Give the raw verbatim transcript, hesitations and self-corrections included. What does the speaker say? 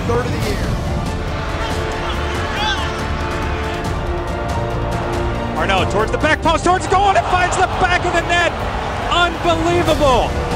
third of the year. Arnaud towards the back post, towards goal, and it finds the back of the net. Unbelievable.